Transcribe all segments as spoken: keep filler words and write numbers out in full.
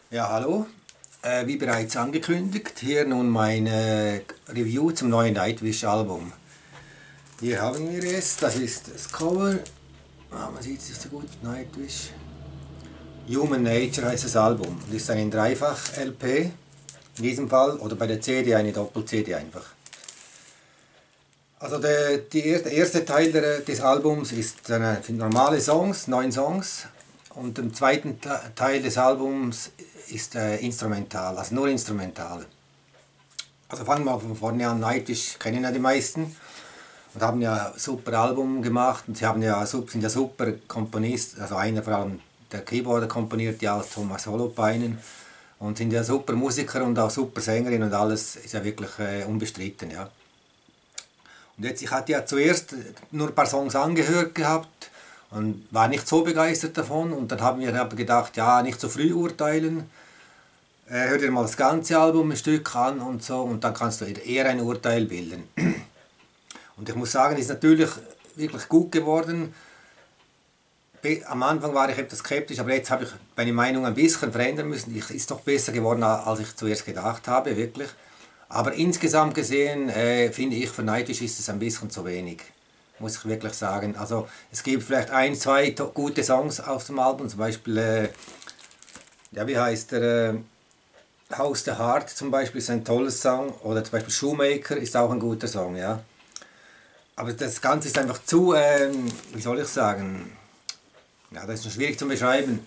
Ja, hallo. Äh, wie bereits angekündigt, hier nun mein äh, Review zum neuen Nightwish Album. Hier haben wir es, das ist das Cover. Ah, man sieht es nicht so gut, Nightwish. Human Nature heißt das Album. Das ist ein Dreifach-L P, in diesem Fall, oder bei der C D eine Doppel-C D einfach. Also der, die, der erste Teil der, des Albums ist äh, normale Songs, neun Songs. Und im zweiten Teil des Albums ist äh, instrumental, also nur instrumental. Also fangen wir von vorne an. Nightwish kennen ja die meisten und haben ja ein super Album gemacht und sie haben ja, sind ja super Komponist, also einer vor allem der Keyboarder komponiert ja als Thomas Holopainen und sind ja super Musiker und auch super Sängerin und alles ist ja wirklich äh, unbestritten. Ja. Und jetzt, ich hatte ja zuerst nur ein paar Songs angehört gehabt und war nicht so begeistert davon und dann haben wir hab gedacht, ja, nicht so früh urteilen, äh, hör dir mal das ganze Album ein Stück an und so und dann kannst du eher ein Urteil bilden. Und ich muss sagen, es ist natürlich wirklich gut geworden. Am Anfang war ich etwas skeptisch, aber jetzt habe ich meine Meinung ein bisschen verändern müssen. Es ist doch besser geworden, als ich zuerst gedacht habe, wirklich. Aber insgesamt gesehen, äh, finde ich, für Nightwish ist es ein bisschen zu wenig. Muss ich wirklich sagen. Also es gibt vielleicht ein, zwei gute Songs auf dem Album, zum Beispiel, äh, ja, wie heißt der, äh, House the Heart zum Beispiel ist ein tolles Song, oder zum Beispiel Shoemaker ist auch ein guter Song, ja. Aber das Ganze ist einfach zu, äh, wie soll ich sagen, ja, das ist noch schwierig zu beschreiben.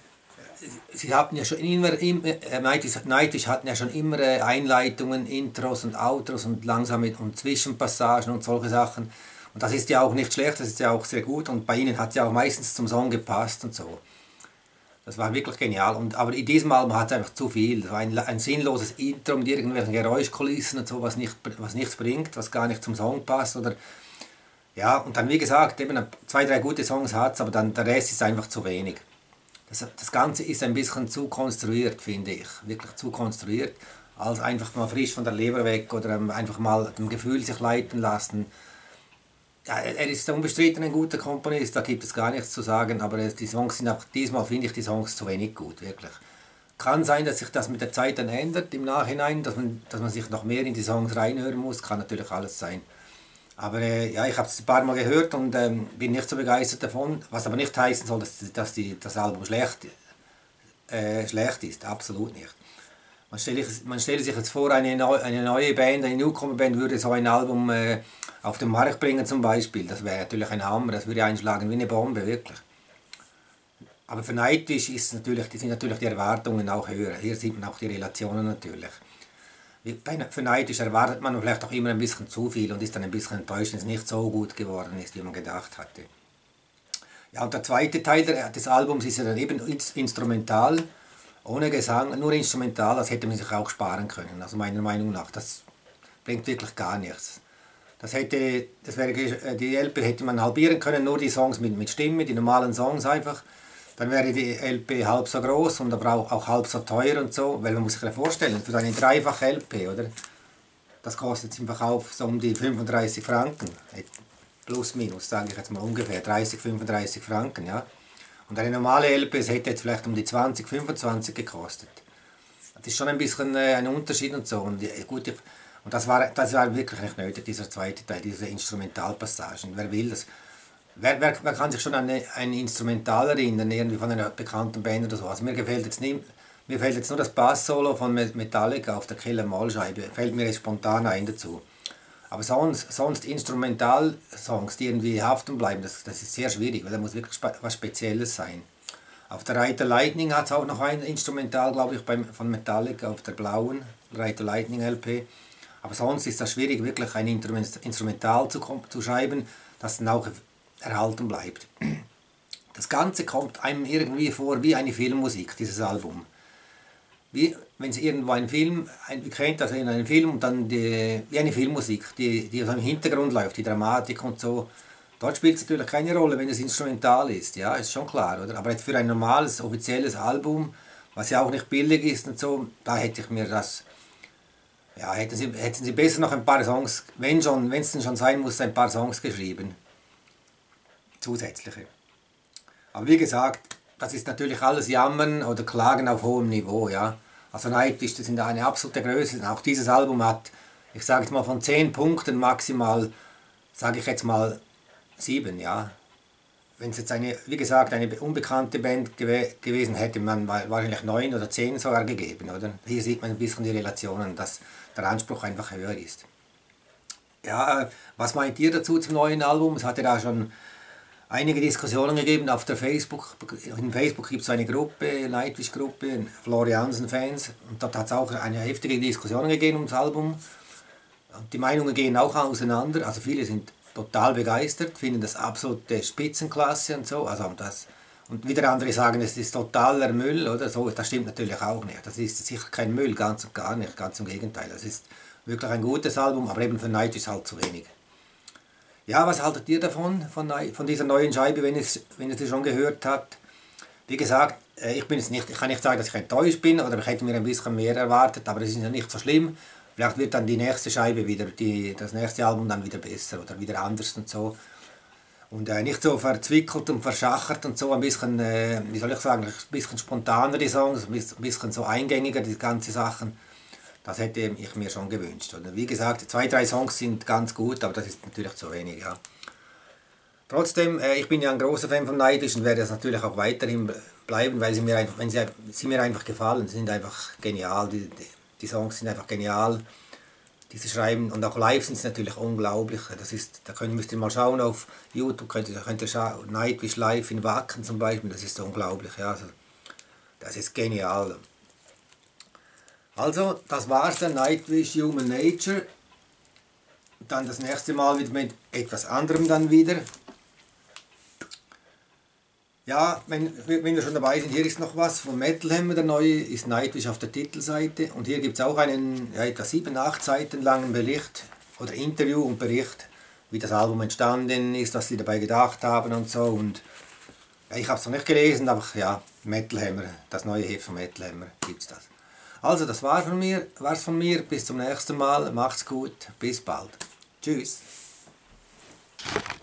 Sie hatten ja schon immer, immer äh, Nightwish, Nightwish hatten ja schon immer äh, Einleitungen, Intros und Outros und langsame und Zwischenpassagen und solche Sachen. Und das ist ja auch nicht schlecht, das ist ja auch sehr gut und bei ihnen hat es ja auch meistens zum Song gepasst und so. Das war wirklich genial. Und, aber in diesem Album hat es einfach zu viel. Ein, ein sinnloses Intro mit irgendwelchen Geräuschkulissen und so, was, nicht, was nichts bringt, was gar nicht zum Song passt. Oder, ja, und dann wie gesagt, eben zwei, drei gute Songs hat es, aber dann der Rest ist einfach zu wenig. Das, das Ganze ist ein bisschen zu konstruiert, finde ich. Wirklich zu konstruiert, als einfach mal frisch von der Leber weg oder einfach mal dem Gefühl sich leiten lassen. Ja, er ist unbestritten ein guter Komponist, da gibt es gar nichts zu sagen, aber die Songs sind auch, diesmal finde ich die Songs zu wenig gut, wirklich. Kann sein, dass sich das mit der Zeit dann ändert im Nachhinein, dass man, dass man sich noch mehr in die Songs reinhören muss, kann natürlich alles sein. Aber äh, ja, ich habe es ein paar Mal gehört und ähm, bin nicht so begeistert davon, was aber nicht heißen soll, dass, dass die, das Album schlecht, äh, schlecht ist, absolut nicht. Man stelle, man stelle sich jetzt vor, eine, neu, eine neue Band, eine Newcomer-Band würde so ein Album äh, auf den Markt bringen zum Beispiel. Das wäre natürlich ein Hammer, das würde einschlagen wie eine Bombe, wirklich. Aber für Nightwish ist natürlich, die sind natürlich die Erwartungen auch höher. Hier sieht man auch die Relationen natürlich. Für Nightwish erwartet man vielleicht auch immer ein bisschen zu viel und ist dann ein bisschen enttäuscht, wenn es nicht so gut geworden ist, wie man gedacht hatte. Ja, und der zweite Teil des Albums ist ja dann eben instrumental. Ohne Gesang, nur instrumental, das hätte man sich auch sparen können, also meiner Meinung nach. Das bringt wirklich gar nichts. Das hätte, das wäre, die L P hätte man halbieren können, nur die Songs mit, mit Stimme, die normalen Songs einfach. Dann wäre die L P halb so groß und aber auch, auch halb so teuer und so, weil man muss sich ja vorstellen, für eine dreifach L P, oder? Das kostet einfach auf so um die fünfunddreißig Franken. Plus, minus, sage ich jetzt mal ungefähr, dreißig, fünfunddreißig Franken, ja. Und eine normale L P hätte jetzt vielleicht um die zwanzig, fünfundzwanzig gekostet. Das ist schon ein bisschen äh, ein Unterschied und so. Und, äh, gut, ich, und das, war, das war wirklich nicht nötig, dieser zweite Teil, diese Instrumentalpassagen. Wer will das? Wer, wer, wer kann sich schon an eine, ein Instrumental erinnern, irgendwie von einer bekannten Band oder so? Also mir gefällt jetzt nicht, mir fällt jetzt nur das Bass-Solo von Metallica auf der Killer Maulscheibe. Fällt mir jetzt spontan ein dazu. Aber sonst, sonst Instrumentalsongs, die irgendwie haften bleiben, das, das ist sehr schwierig, weil da muss wirklich spe was Spezielles sein. Auf der Reiter Lightning hat es auch noch ein Instrumental, glaube ich, beim, von Metallica, auf der blauen Reiter Lightning L P. Aber sonst ist das schwierig, wirklich ein Instrumental zu, zu schreiben, das dann auch erhalten bleibt. Das Ganze kommt einem irgendwie vor wie eine Filmmusik, dieses Album. Wie wenn Sie irgendwo einen Film, ein, ihr kennt das in einem Film und dann die, wie eine Filmmusik, die, die im Hintergrund läuft, die Dramatik und so. Dort spielt es natürlich keine Rolle, wenn es instrumental ist, ja, ist schon klar, oder? Aber jetzt für ein normales, offizielles Album, was ja auch nicht billig ist und so, da hätte ich mir das, ja, hätten Sie, hätten Sie besser noch ein paar Songs, wenn schon, wenn es denn schon sein muss, ein paar Songs geschrieben. Zusätzliche. Aber wie gesagt, das ist natürlich alles Jammern oder Klagen auf hohem Niveau, ja. Also Nightwish, das sind eine absolute Größe. Auch dieses Album hat, ich sage jetzt mal von zehn Punkten maximal, sage ich jetzt mal sieben, ja. Wenn es jetzt eine, wie gesagt, eine unbekannte Band gew gewesen hätte, man wahrscheinlich neun oder zehn sogar gegeben, oder? Hier sieht man ein bisschen die Relationen, dass der Anspruch einfach höher ist. Ja, was meint ihr dazu zum neuen Album? Es hatte da schon einige Diskussionen gegeben auf der Facebook. In Facebook gibt es eine Gruppe, Nightwish-Gruppe, Floriansen-Fans, und dort hat es auch eine heftige Diskussion gegeben ums Album. Und die Meinungen gehen auch auseinander, also viele sind total begeistert, finden das absolute Spitzenklasse und so, also das, und wieder andere sagen, es ist totaler Müll oder so, das stimmt natürlich auch nicht, das ist sicher kein Müll, ganz und gar nicht, ganz im Gegenteil, das ist wirklich ein gutes Album, aber eben für Nightwish halt zu wenig. Ja, was haltet ihr davon, von, von dieser neuen Scheibe, wenn ihr wenn es schon gehört habt? Wie gesagt, ich, bin jetzt nicht, ich kann nicht sagen, dass ich enttäuscht bin, oder ich hätte mir ein bisschen mehr erwartet, aber es ist ja nicht so schlimm. Vielleicht wird dann die nächste Scheibe wieder, die, das nächste Album dann wieder besser oder wieder anders und so. Und äh, nicht so verzwickelt und verschachert und so, ein bisschen, äh, wie soll ich sagen, ein bisschen spontaner die Songs, ein bisschen so eingängiger die ganzen Sachen. Das hätte ich mir schon gewünscht. Oder wie gesagt, zwei, drei Songs sind ganz gut, aber das ist natürlich zu wenig. Ja. Trotzdem, äh, ich bin ja ein großer Fan von Nightwish und werde das natürlich auch weiterhin bleiben, weil sie mir einfach, wenn sie, sie mir einfach gefallen, sie sind einfach genial. Die, die, Die Songs sind einfach genial, diese Schreiben, und auch live sind es natürlich unglaublich. Das ist, da könnt, müsst ihr mal schauen auf YouTube, könnt ihr, könnt ihr schauen, Nightwish live in Wacken zum Beispiel, das ist unglaublich, ja, also, das ist genial. Also, das war's dann, Nightwish Human Nature. Dann das nächste Mal wieder mit etwas anderem dann wieder. Ja, wenn, wenn wir schon dabei sind, hier ist noch was von Metal Hammer, der neue ist Nightwish auf der Titelseite, und hier gibt es auch einen ja, etwa sieben, acht Seiten langen Bericht oder Interview und Bericht, wie das Album entstanden ist, was sie dabei gedacht haben und so, und ja, ich habe es noch nicht gelesen, aber ja, Metal Hammer, das neue Heft von Metal Hammer gibt es das. Also das war von mir, war's von mir, bis zum nächsten Mal, macht's gut, bis bald, tschüss.